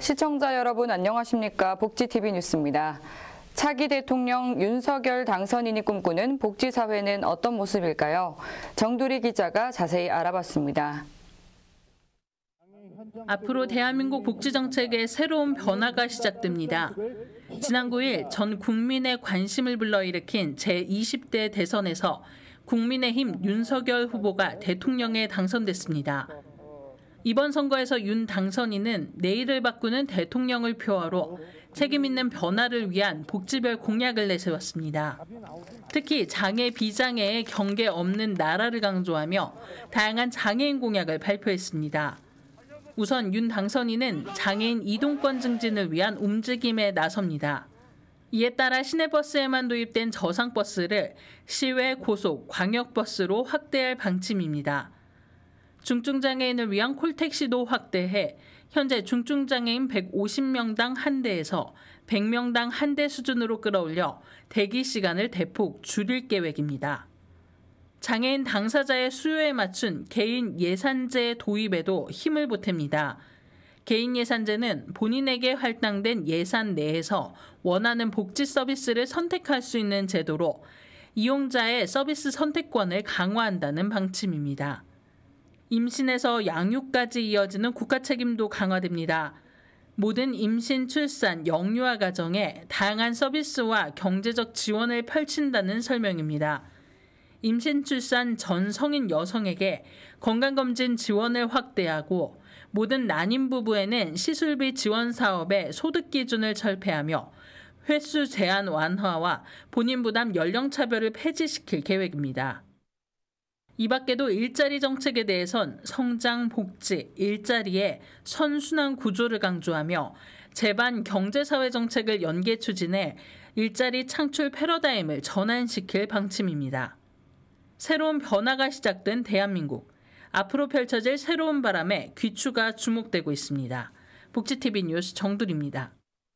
시청자 여러분 안녕하십니까? 복지TV 뉴스입니다. 차기 대통령 윤석열 당선인이 꿈꾸는 복지사회는 어떤 모습일까요? 정두리 기자가 자세히 알아봤습니다. 앞으로 대한민국 복지정책의 새로운 변화가 시작됩니다. 지난 9일 전 국민의 관심을 불러일으킨 제20대 대선에서 국민의힘 윤석열 후보가 대통령에 당선됐습니다. 이번 선거에서 윤 당선인은 내일을 바꾸는 대통령을 표하로 책임 있는 변화를 위한 복지별 공약을 내세웠습니다. 특히 장애, 비장애에 경계 없는 나라를 강조하며 다양한 장애인 공약을 발표했습니다. 우선 윤 당선인은 장애인 이동권 증진을 위한 움직임에 나섭니다. 이에 따라 시내버스에만 도입된 저상버스를 시외, 고속, 광역버스로 확대할 방침입니다. 중증장애인을 위한 콜택시도 확대해 현재 중증장애인 150명당 한 대에서 100명당 한 대 수준으로 끌어올려 대기 시간을 대폭 줄일 계획입니다. 장애인 당사자의 수요에 맞춘 개인 예산제 도입에도 힘을 보탭니다. 개인 예산제는 본인에게 할당된 예산 내에서 원하는 복지 서비스를 선택할 수 있는 제도로 이용자의 서비스 선택권을 강화한다는 방침입니다. 임신에서 양육까지 이어지는 국가 책임도 강화됩니다. 모든 임신, 출산, 영유아 가정에 다양한 서비스와 경제적 지원을 펼친다는 설명입니다. 임신, 출산 전 성인 여성에게 건강검진 지원을 확대하고 모든 난임 부부에는 시술비 지원 사업의 소득 기준을 철폐하며 횟수 제한 완화와 본인 부담 연령 차별을 폐지시킬 계획입니다. 이 밖에도 일자리 정책에 대해선 성장, 복지, 일자리의 선순환 구조를 강조하며 제반 경제사회 정책을 연계 추진해 일자리 창출 패러다임을 전환시킬 방침입니다. 새로운 변화가 시작된 대한민국. 앞으로 펼쳐질 새로운 바람에 귀추가 주목되고 있습니다. 복지TV 뉴스 정두리입니다.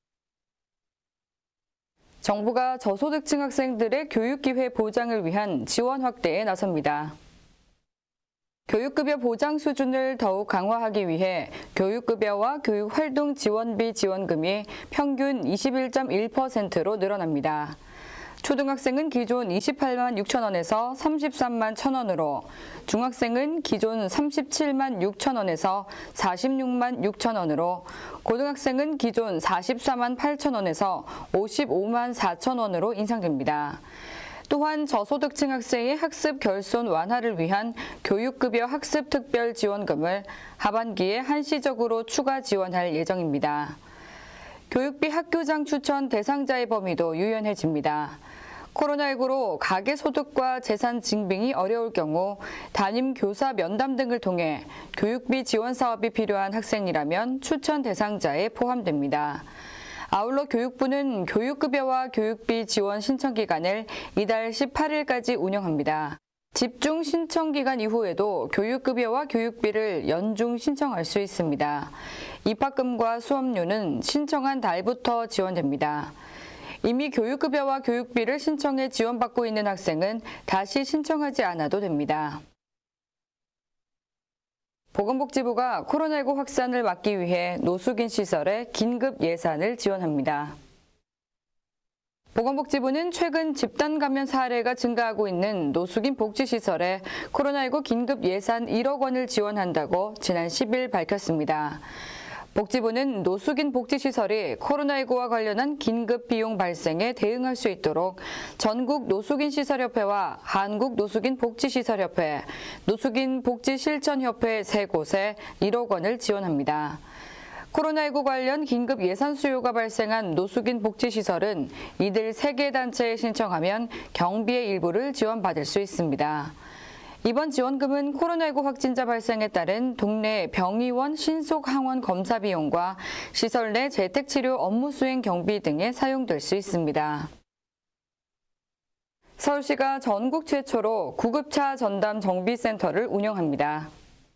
정부가 저소득층 학생들의 교육기회 보장을 위한 지원 확대에 나섭니다. 교육급여 보장 수준을 더욱 강화하기 위해 교육급여와 교육활동 지원비 지원금이 평균 21.1%로 늘어납니다. 초등학생은 기존 28만 6천 원에서 33만 1천 원으로, 중학생은 기존 37만 6천 원에서 46만 6천 원으로, 고등학생은 기존 44만 8천 원에서 55만 4천 원으로 인상됩니다. 또한 저소득층 학생의 학습 결손 완화를 위한 교육급여 학습특별지원금을 하반기에 한시적으로 추가 지원할 예정입니다. 교육비 학교장 추천 대상자의 범위도 유연해집니다. 코로나19로 가계소득과 재산 증빙이 어려울 경우 담임 교사 면담 등을 통해 교육비 지원 사업이 필요한 학생이라면 추천 대상자에 포함됩니다. 아울러 교육부는 교육급여와 교육비 지원 신청기간을 이달 18일까지 운영합니다. 집중 신청기간 이후에도 교육급여와 교육비를 연중 신청할 수 있습니다. 입학금과 수업료는 신청한 달부터 지원됩니다. 이미 교육급여와 교육비를 신청해 지원받고 있는 학생은 다시 신청하지 않아도 됩니다. 보건복지부가 코로나19 확산을 막기 위해 노숙인 시설에 긴급 예산을 지원합니다. 보건복지부는 최근 집단 감염 사례가 증가하고 있는 노숙인 복지시설에 코로나19 긴급 예산 1억 원을 지원한다고 지난 10일 밝혔습니다. 복지부는 노숙인 복지시설이 코로나19와 관련한 긴급 비용 발생에 대응할 수 있도록 전국 노숙인시설협회와 한국노숙인복지시설협회, 노숙인복지실천협회 3곳에 1억 원을 지원합니다. 코로나19 관련 긴급 예산 수요가 발생한 노숙인 복지시설은 이들 3개 단체에 신청하면 경비의 일부를 지원받을 수 있습니다. 이번 지원금은 코로나19 확진자 발생에 따른 동네 병의원 신속 항원 검사 비용과 시설 내 재택치료 업무 수행 경비 등에 사용될 수 있습니다. 서울시가 전국 최초로 구급차 전담 정비센터를 운영합니다.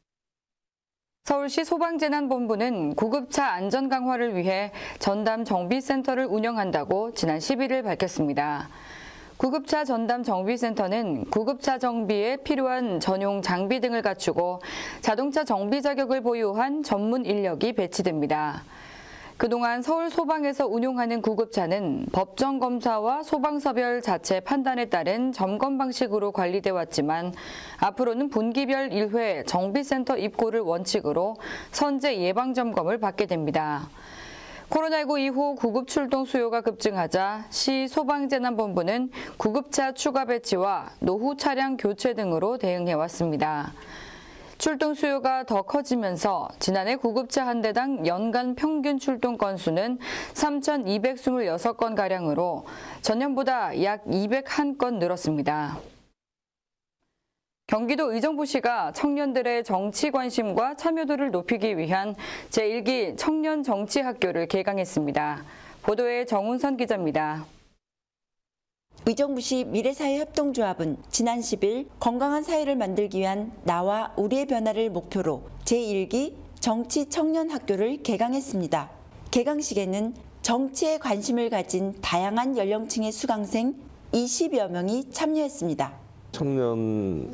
서울시 소방재난본부는 구급차 안전 강화를 위해 전담 정비센터를 운영한다고 지난 11일 밝혔습니다. 구급차 전담 정비센터는 구급차 정비에 필요한 전용 장비 등을 갖추고 자동차 정비 자격을 보유한 전문 인력이 배치됩니다. 그동안 서울소방에서 운용하는 구급차는 법정 검사와 소방서별 자체 판단에 따른 점검 방식으로 관리돼 왔지만 앞으로는 분기별 1회 정비센터 입고를 원칙으로 선제 예방점검을 받게 됩니다. 코로나19 이후 구급 출동 수요가 급증하자 시 소방재난본부는 구급차 추가 배치와 노후 차량 교체 등으로 대응해왔습니다. 출동 수요가 더 커지면서 지난해 구급차 한 대당 연간 평균 출동 건수는 3,226건가량으로 전년보다 약 201건 늘었습니다. 경기도 의정부시가 청년들의 정치 관심과 참여도를 높이기 위한 제1기 청년정치학교를 개강했습니다. 보도에 정운선 기자입니다. 의정부시 미래사회협동조합은 지난 10일 건강한 사회를 만들기 위한 나와 우리의 변화를 목표로 제1기 정치청년학교를 개강했습니다. 개강식에는 정치에 관심을 가진 다양한 연령층의 수강생 20여 명이 참여했습니다. 청년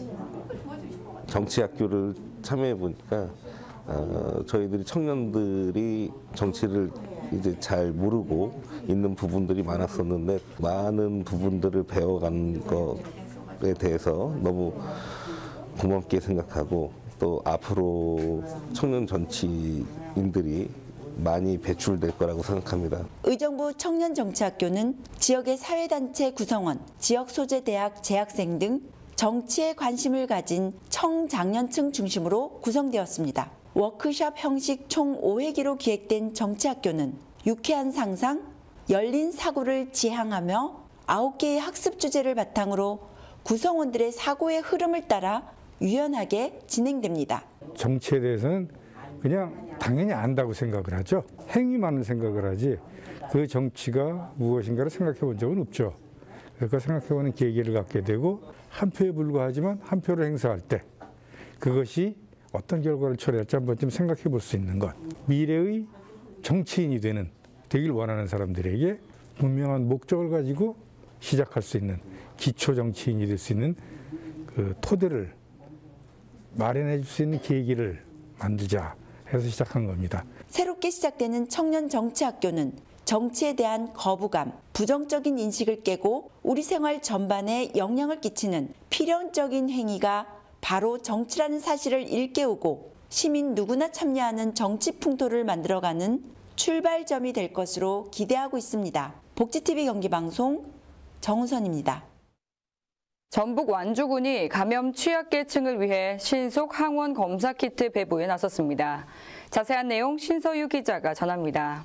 정치학교를 참여해 보니까 저희들이 청년들이 정치를 이제 잘 모르고 있는 부분들이 많았었는데 많은 부분들을 배워간 것에 대해서 너무 고맙게 생각하고 또 앞으로 청년 정치인들이 많이 배출될 거라고 생각합니다. 의정부 청년정치학교는 지역의 사회단체 구성원, 지역 소재 대학 재학생 등 정치에 관심을 가진 청장년층 중심으로 구성되었습니다. 워크숍 형식 총 5회기로 기획된 정치학교는 유쾌한 상상, 열린 사고를 지향하며 9개의 학습 주제를 바탕으로 구성원들의 사고의 흐름을 따라 유연하게 진행됩니다. 정치에 대해서는 그냥 당연히 안다고 생각을 하죠. 행위만을 생각을 하지 그 정치가 무엇인가를 생각해 본 적은 없죠. 그러니까 생각해 보는 계기를 갖게 되고 한 표에 불과하지만 한 표를 행사할 때 그것이 어떤 결과를 초래할지 한 번쯤 생각해 볼 수 있는 것. 미래의 정치인이 되길 원하는 사람들에게 분명한 목적을 가지고 시작할 수 있는 기초 정치인이 될 수 있는 그 토대를 마련해 줄 수 있는 계기를 만들자 해서 시작한 겁니다. 새롭게 시작되는 청년 정치학교는 정치에 대한 거부감, 부정적인 인식을 깨고 우리 생활 전반에 영향을 끼치는 필연적인 행위가 바로 정치라는 사실을 일깨우고 시민 누구나 참여하는 정치 풍토를 만들어가는 출발점이 될 것으로 기대하고 있습니다. 복지TV 경기방송 정우선입니다. 전북 완주군이 감염 취약계층을 위해 신속 항원 검사 키트 배부에 나섰습니다. 자세한 내용 신서유 기자가 전합니다.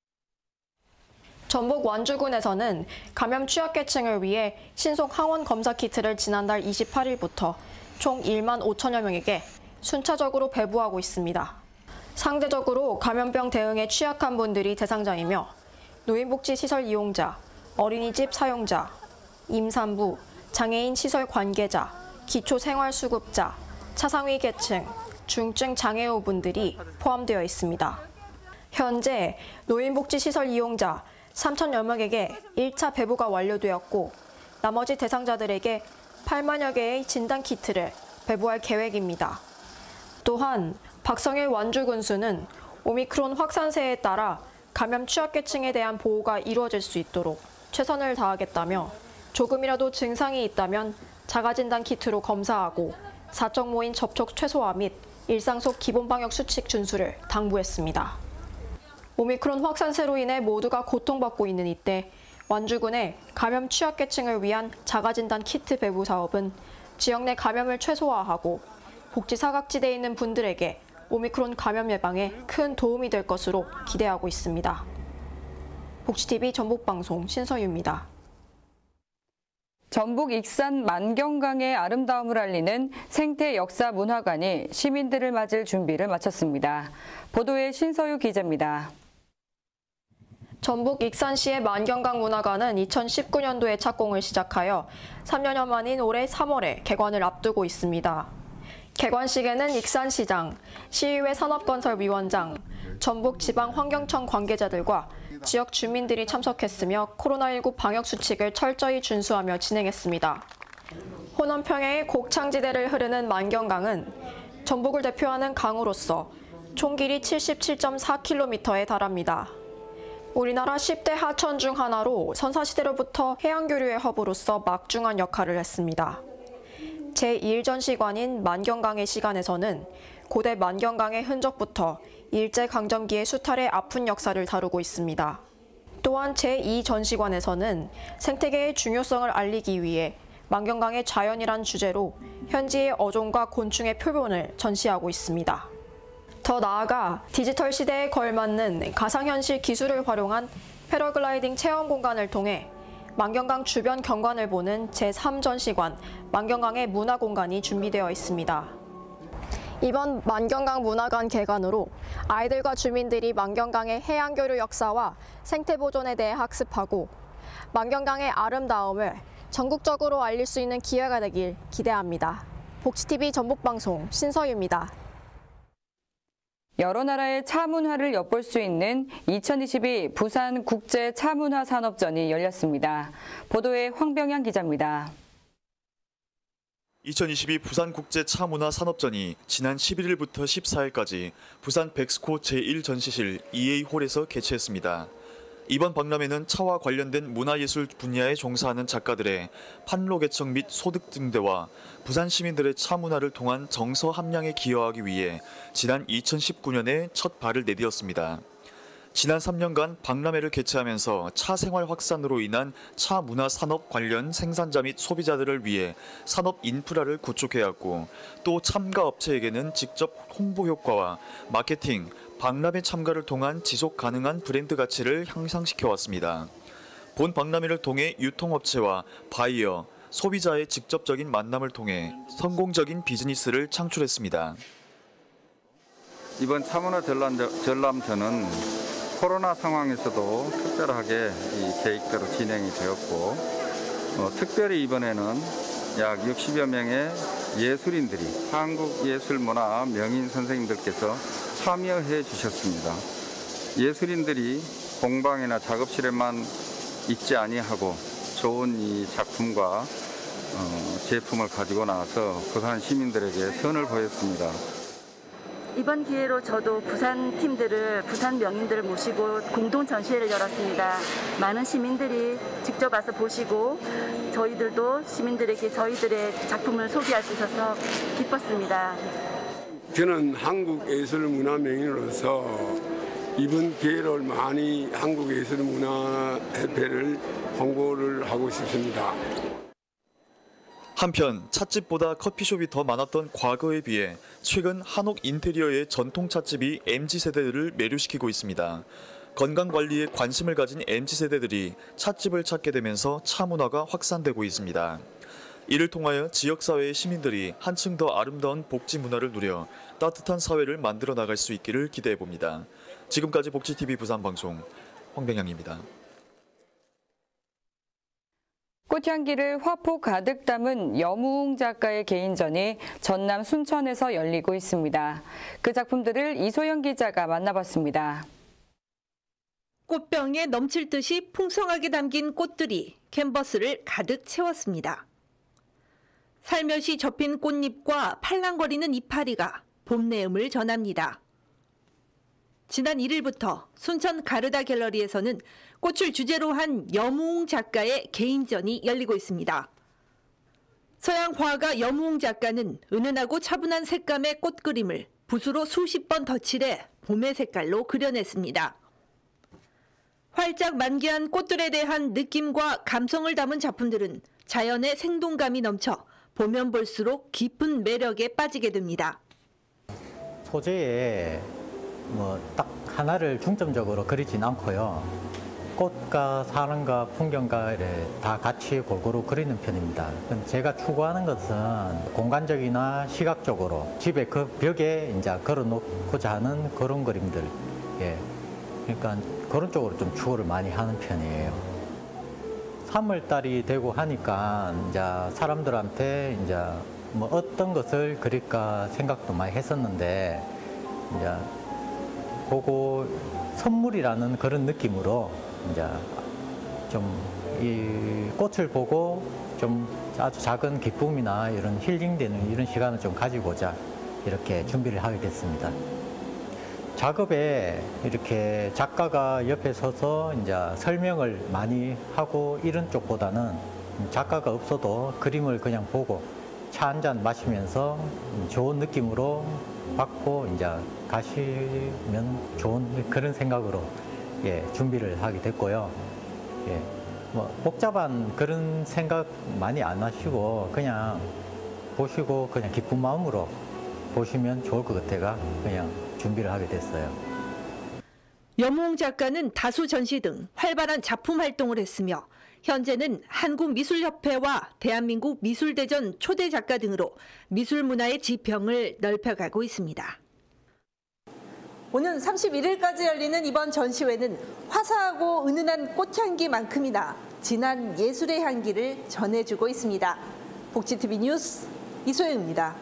전북 완주군에서는 감염 취약계층을 위해 신속 항원 검사 키트를 지난달 28일부터 총 1만 5천여 명에게 순차적으로 배부하고 있습니다. 상대적으로 감염병 대응에 취약한 분들이 대상자이며 노인복지시설 이용자, 어린이집 사용자, 임산부, 장애인 시설 관계자, 기초생활수급자, 차상위 계층, 중증 장애우분들이 포함되어 있습니다. 현재 노인복지시설 이용자 3천여 명에게 1차 배부가 완료되었고 나머지 대상자들에게 8만여 개의 진단키트를 배부할 계획입니다. 또한 박성일 완주군수는 오미크론 확산세에 따라 감염 취약계층에 대한 보호가 이루어질 수 있도록 최선을 다하겠다며 조금이라도 증상이 있다면 자가진단 키트로 검사하고 사적 모임 접촉 최소화 및 일상 속 기본 방역 수칙 준수를 당부했습니다. 오미크론 확산세로 인해 모두가 고통받고 있는 이때 완주군의 감염 취약계층을 위한 자가진단 키트 배부 사업은 지역 내 감염을 최소화하고 복지 사각지대에 있는 분들에게 오미크론 감염 예방에 큰 도움이 될 것으로 기대하고 있습니다. 복지TV 전북방송 신서유입니다. 전북 익산 만경강의 아름다움을 알리는 생태역사문화관이 시민들을 맞을 준비를 마쳤습니다. 보도에 신서유 기자입니다. 전북 익산시의 만경강 문화관은 2019년도에 착공을 시작하여 3년여 만인 올해 3월에 개관을 앞두고 있습니다. 개관식에는 익산시장, 시의회 산업건설위원장, 전북지방환경청 관계자들과 지역 주민들이 참석했으며 코로나19 방역 수칙을 철저히 준수하며 진행했습니다. 호남 평야의 곡창지대를 흐르는 만경강은 전북을 대표하는 강으로서 총 길이 77.4km에 달합니다. 우리나라 10대 하천 중 하나로 선사시대로부터 해양교류의 허브로서 막중한 역할을 했습니다. 제1전시관인 만경강의 시간에서는 고대 만경강의 흔적부터 일제강점기의 수탈의 아픈 역사를 다루고 있습니다. 또한 제2전시관에서는 생태계의 중요성을 알리기 위해 만경강의 자연이란 주제로 현지의 어종과 곤충의 표본을 전시하고 있습니다. 더 나아가 디지털 시대에 걸맞는 가상현실 기술을 활용한 패러글라이딩 체험 공간을 통해 만경강 주변 경관을 보는 제3전시관 만경강의 문화공간이 준비되어 있습니다. 이번 만경강 문화관 개관으로 아이들과 주민들이 만경강의 해양교류 역사와 생태보존에 대해 학습하고 만경강의 아름다움을 전국적으로 알릴 수 있는 기회가 되길 기대합니다. 복지TV 전북방송 신서유입니다. 여러 나라의 차 문화를 엿볼 수 있는 2022 부산 국제 차문화 산업전이 열렸습니다. 보도에 황병양 기자입니다. 2022 부산 국제 차문화 산업전이 지난 11일부터 14일까지 부산 백스코 제1전시실 EA홀에서 개최했습니다. 이번 박람회는 차와 관련된 문화예술 분야에 종사하는 작가들의 판로 개척 및 소득 증대와 부산 시민들의 차 문화를 통한 정서 함량에 기여하기 위해 지난 2019년에 첫 발을 내디뎠습니다. 지난 3년간 박람회를 개최하면서 차 생활 확산으로 인한 차 문화 산업 관련 생산자 및 소비자들을 위해 산업 인프라를 구축해왔고 또 참가 업체에게는 직접 홍보 효과와 마케팅, 박람회 참가를 통한 지속 가능한 브랜드 가치를 향상시켜왔습니다. 본 박람회를 통해 유통업체와 바이어, 소비자의 직접적인 만남을 통해 성공적인 비즈니스를 창출했습니다. 이번 차문화 전람전은 코로나 상황에서도 특별하게 이 계획대로 진행이 되었고 특별히 이번에는 약 60여 명의 예술인들이 한국예술문화 명인 선생님들께서 참여해 주셨습니다. 예술인들이 공방이나 작업실에만 있지 아니하고 좋은 이 작품과 제품을 가지고 나와서 부산 시민들에게 선을 보였습니다. 이번 기회로 저도 부산 팀들을, 부산 명인들을 모시고 공동 전시회를 열었습니다. 많은 시민들이 직접 와서 보시고 저희들도 시민들에게 저희들의 작품을 소개할 수 있어서 기뻤습니다. 저는 한국예술문화명인으로서 이번 기회를 많이 한국예술문화협회를 홍보를 하고 싶습니다. 한편 찻집보다 커피숍이 더 많았던 과거에 비해 최근 한옥 인테리어의 전통 찻집이 MZ세대들을 매료시키고 있습니다. 건강관리에 관심을 가진 MZ세대들이 찻집을 찾게 되면서 차 문화가 확산되고 있습니다. 이를 통하여 지역사회의 시민들이 한층 더 아름다운 복지 문화를 누려 따뜻한 사회를 만들어 나갈 수 있기를 기대해봅니다. 지금까지 복지TV 부산방송 황병양입니다. 꽃향기를 화포 가득 담은 여무웅 작가의 개인전이 전남 순천에서 열리고 있습니다. 그 작품들을 이소영 기자가 만나봤습니다. 꽃병에 넘칠 듯이 풍성하게 담긴 꽃들이 캔버스를 가득 채웠습니다. 살며시 접힌 꽃잎과 팔랑거리는 이파리가 봄 내음을 전합니다. 지난 1일부터 순천 가르다 갤러리에서는 꽃을 주제로 한 여무웅 작가의 개인전이 열리고 있습니다. 서양 화가 여무웅 작가는 은은하고 차분한 색감의 꽃 그림을 붓으로 수십 번 덧칠해 봄의 색깔로 그려냈습니다. 활짝 만개한 꽃들에 대한 느낌과 감성을 담은 작품들은 자연의 생동감이 넘쳐 보면 볼수록 깊은 매력에 빠지게 됩니다. 소재에 딱 하나를 중점적으로 그리진 않고요. 꽃과 사람과 풍경과 다 같이 골고루 그리는 편입니다. 제가 추구하는 것은 공간적이나 시각적으로 집에 그 벽에 이제 걸어놓고자 하는 그런 그림들. 예. 그러니까 그런 쪽으로 좀 추구를 많이 하는 편이에요. 3월달이 되고 하니까 이제 사람들한테 이제 뭐 어떤 것을 그릴까 생각도 많이 했었는데 이제 보고 선물이라는 그런 느낌으로 이제 좀 이 꽃을 보고 좀 아주 작은 기쁨이나 이런 힐링되는 이런 시간을 좀 가지고자 이렇게 준비를 하게 됐습니다. 작업에 이렇게 작가가 옆에 서서 이제 설명을 많이 하고 이런 쪽보다는 작가가 없어도 그림을 그냥 보고 차 한 잔 마시면서 좋은 느낌으로 받고 이제 가시면 좋은 그런 생각으로 준비를 하게 됐고요. 뭐 복잡한 그런 생각 많이 안 하시고 그냥 보시고 그냥 기쁜 마음으로 보시면 좋을 것 같아가 그냥 준비를 하게 됐어요. 염홍 작가는 다수 전시 등 활발한 작품 활동을 했으며 현재는 한국미술협회와 대한민국 미술대전 초대 작가 등으로 미술 문화의 지평을 넓혀가고 있습니다. 오는 31일까지 열리는 이번 전시회는 화사하고 은은한 꽃향기만큼이나 진한 예술의 향기를 전해주고 있습니다. 복지TV 뉴스 이소영입니다.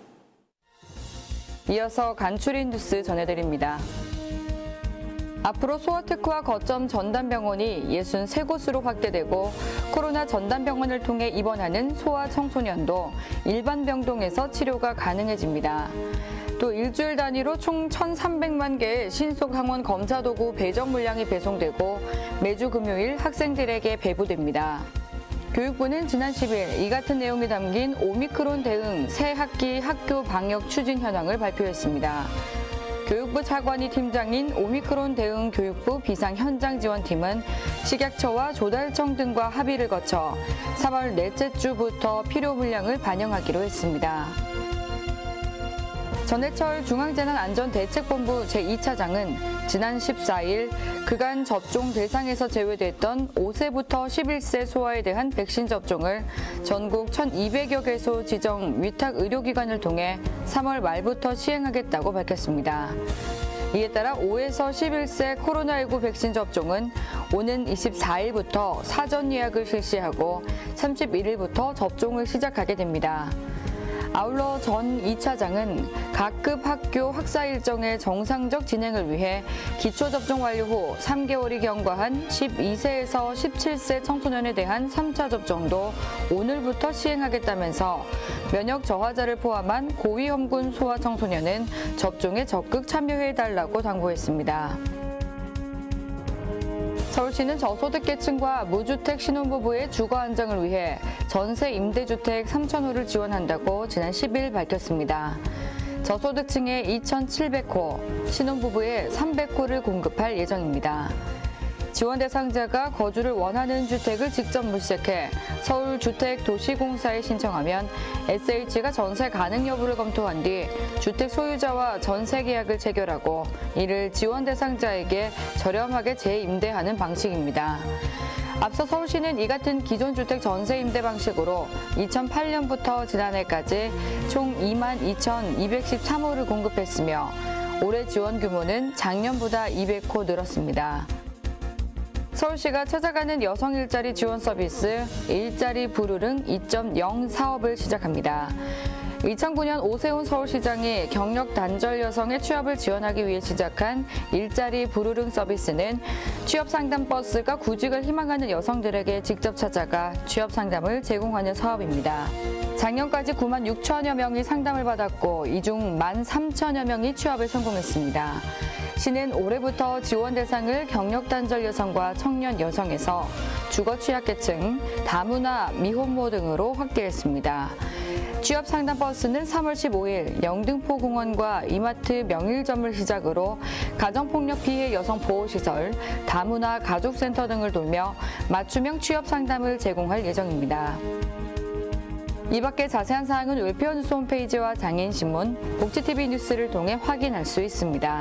이어서 간추린 뉴스 전해드립니다. 앞으로 소아특구와 거점 전담병원이 63곳으로 확대되고 코로나 전담병원을 통해 입원하는 소아 청소년도 일반 병동에서 치료가 가능해집니다. 또 일주일 단위로 총 1,300만 개의 신속 항원 검사 도구 배정 물량이 배송되고 매주 금요일 학생들에게 배부됩니다. 교육부는 지난 10일 이 같은 내용이 담긴 오미크론 대응 새 학기 학교 방역 추진 현황을 발표했습니다. 교육부 차관이 팀장인 오미크론 대응 교육부 비상현장지원팀은 식약처와 조달청 등과 합의를 거쳐 3월 넷째 주부터 필요 물량을 반영하기로 했습니다. 전해철 중앙재난안전대책본부 제2차장은 지난 14일 그간 접종 대상에서 제외됐던 5세부터 11세 소아에 대한 백신 접종을 전국 1,200여 개소 지정 위탁 의료기관을 통해 3월 말부터 시행하겠다고 밝혔습니다. 이에 따라 5에서 11세 코로나19 백신 접종은 오는 24일부터 사전 예약을 실시하고 31일부터 접종을 시작하게 됩니다. 아울러 전 2차장은 각급 학교 학사 일정의 정상적 진행을 위해 기초접종 완료 후 3개월이 경과한 12세에서 17세 청소년에 대한 3차 접종도 오늘부터 시행하겠다면서 면역 저하자를 포함한 고위험군 소아 청소년은 접종에 적극 참여해달라고 당부했습니다. 서울시는 저소득계층과 무주택 신혼부부의 주거 안정을 위해 전세 임대주택 3,000호를 지원한다고 지난 10일 밝혔습니다. 저소득층에 2,700호, 신혼부부에 300호를 공급할 예정입니다. 지원 대상자가 거주를 원하는 주택을 직접 물색해 서울주택도시공사에 신청하면 SH가 전세 가능 여부를 검토한 뒤 주택 소유자와 전세 계약을 체결하고 이를 지원 대상자에게 저렴하게 재임대하는 방식입니다. 앞서 서울시는 이 같은 기존 주택 전세 임대 방식으로 2008년부터 지난해까지 총 22,213호를 공급했으며 올해 지원 규모는 작년보다 200호 늘었습니다. 서울시가 찾아가는 여성 일자리 지원 서비스 일자리 부르릉 2.0 사업을 시작합니다. 2009년 오세훈 서울시장이 경력 단절 여성의 취업을 지원하기 위해 시작한 일자리 부르릉 서비스는 취업 상담 버스가 구직을 희망하는 여성들에게 직접 찾아가 취업 상담을 제공하는 사업입니다. 작년까지 9만 6천여 명이 상담을 받았고 이 중 1만 3천여 명이 취업에 성공했습니다. 시는 올해부터 지원 대상을 경력 단절 여성과 청년 여성에서 주거 취약계층, 다문화, 미혼모 등으로 확대했습니다. 취업 상담 버스는 3월 15일 영등포 공원과 이마트 명일점을 시작으로 가정폭력 피해 여성 보호시설, 다문화 가족센터 등을 돌며 맞춤형 취업 상담을 제공할 예정입니다. 이 밖에 자세한 사항은 울페어뉴스 홈페이지와 장애인신문, 복지TV 뉴스를 통해 확인할 수 있습니다.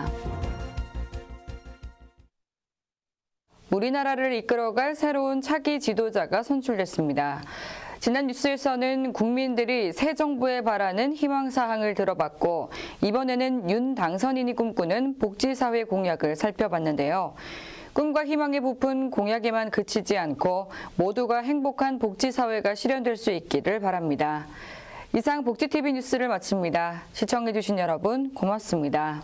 우리나라를 이끌어갈 새로운 차기 지도자가 선출됐습니다. 지난 뉴스에서는 국민들이 새 정부에 바라는 희망사항을 들어봤고 이번에는 윤 당선인이 꿈꾸는 복지사회 공약을 살펴봤는데요. 꿈과 희망에 부푼 공약에만 그치지 않고 모두가 행복한 복지사회가 실현될 수 있기를 바랍니다. 이상 복지TV 뉴스를 마칩니다. 시청해주신 여러분 고맙습니다.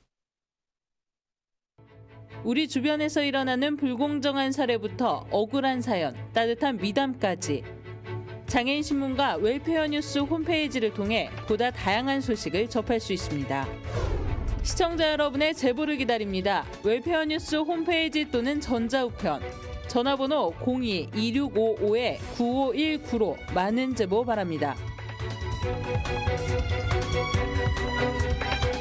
우리 주변에서 일어나는 불공정한 사례부터 억울한 사연, 따뜻한 미담까지 장애인신문과 웰페어 뉴스 홈페이지를 통해 보다 다양한 소식을 접할 수 있습니다. 시청자 여러분의 제보를 기다립니다. 웰페어 뉴스 홈페이지 또는 전자우편, 전화번호 02-2655-9519로 많은 제보 바랍니다.